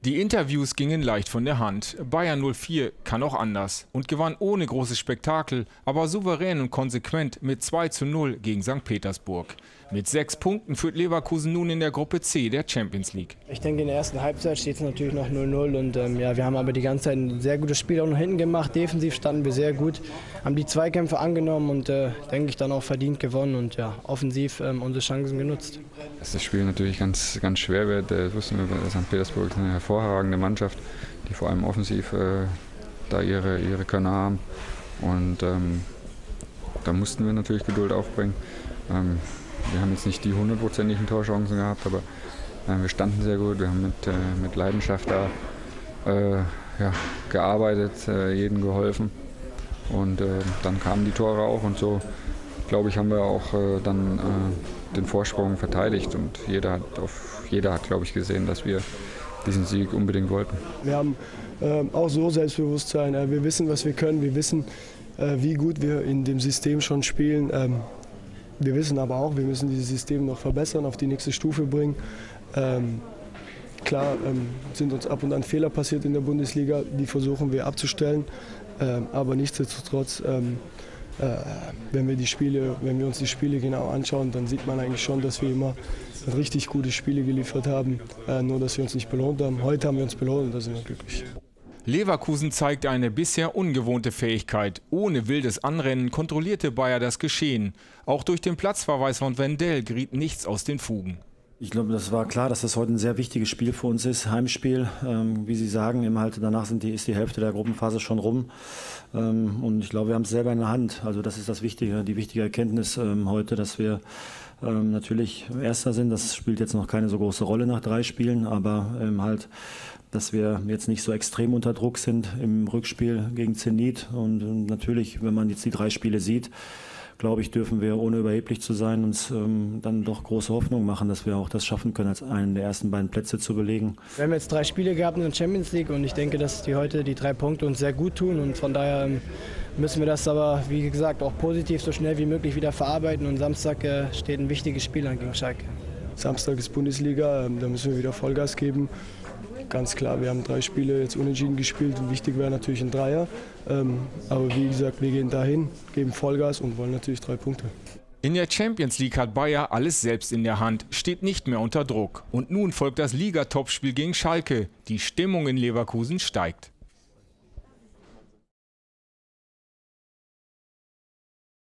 Die Interviews gingen leicht von der Hand. Bayer 04 kann auch anders und gewann ohne großes Spektakel, aber souverän und konsequent mit 2:0 gegen St. Petersburg. Mit 6 Punkten führt Leverkusen nun in der Gruppe C der Champions League. Ich denke, in der ersten Halbzeit steht es natürlich noch 0:0 und wir haben aber die ganze Zeit ein sehr gutes Spiel auch nach hinten gemacht. Defensiv standen wir sehr gut, haben die Zweikämpfe angenommen und denke ich dann auch verdient gewonnen und ja, offensiv unsere Chancen genutzt. Dass das Spiel natürlich ganz schwer wird, wussten wir bei St. Petersburg ist eine hervorragende Mannschaft, die vor allem offensiv da ihre Könner haben. Und da mussten wir natürlich Geduld aufbringen. Wir haben jetzt nicht die 100%igen Torchancen gehabt, aber wir standen sehr gut, wir haben mit Leidenschaft da gearbeitet, jedem geholfen. Und dann kamen die Tore auch und so, glaube ich, haben wir auch dann den Vorsprung verteidigt und jeder hat, glaube ich, gesehen, dass wir diesen Sieg unbedingt wollten. Wir haben auch so Selbstbewusstsein, wir wissen, was wir können, wir wissen, wie gut wir in dem System schon spielen. Wir wissen aber auch, wir müssen dieses System noch verbessern, auf die nächste Stufe bringen. Klar sind uns ab und an Fehler passiert in der Bundesliga, die versuchen wir abzustellen, aber nichtsdestotrotz wenn wir uns die Spiele genau anschauen, dann sieht man eigentlich schon, dass wir immer richtig gute Spiele geliefert haben, nur dass wir uns nicht belohnt haben. Heute haben wir uns belohnt und da sind wir glücklich. Leverkusen zeigte eine bisher ungewohnte Fähigkeit. Ohne wildes Anrennen kontrollierte Bayer das Geschehen. Auch durch den Platzverweis von Wendell geriet nichts aus den Fugen. Ich glaube, das war klar, dass das heute ein sehr wichtiges Spiel für uns ist. Heimspiel, wie Sie sagen, danach ist die Hälfte der Gruppenphase schon rum. Und ich glaube, wir haben es selber in der Hand. Also das ist das Wichtige, die wichtige Erkenntnis heute, dass wir natürlich Erster sind. Das spielt jetzt noch keine so große Rolle nach 3 Spielen, aber dass wir jetzt nicht so extrem unter Druck sind im Rückspiel gegen Zenit. Und natürlich, wenn man jetzt die 3 Spiele sieht, glaube ich, dürfen wir, ohne überheblich zu sein, uns dann doch große Hoffnung machen, dass wir auch das schaffen können, als einen der ersten beiden Plätze zu belegen. Wir haben jetzt 3 Spiele gehabt in der Champions League und ich denke, dass die 3 Punkte uns sehr gut tun und von daher müssen wir das aber, wie gesagt, auch positiv so schnell wie möglich wieder verarbeiten und Samstag steht ein wichtiges Spiel an gegen Schalke. Samstag ist Bundesliga, da müssen wir wieder Vollgas geben. Ganz klar, wir haben 3 Spiele jetzt unentschieden gespielt und wichtig wäre natürlich ein Dreier. Aber wie gesagt, wir gehen dahin, geben Vollgas und wollen natürlich 3 Punkte. In der Champions League hat Bayer alles selbst in der Hand, steht nicht mehr unter Druck. Und nun folgt das Liga-Topspiel gegen Schalke. Die Stimmung in Leverkusen steigt.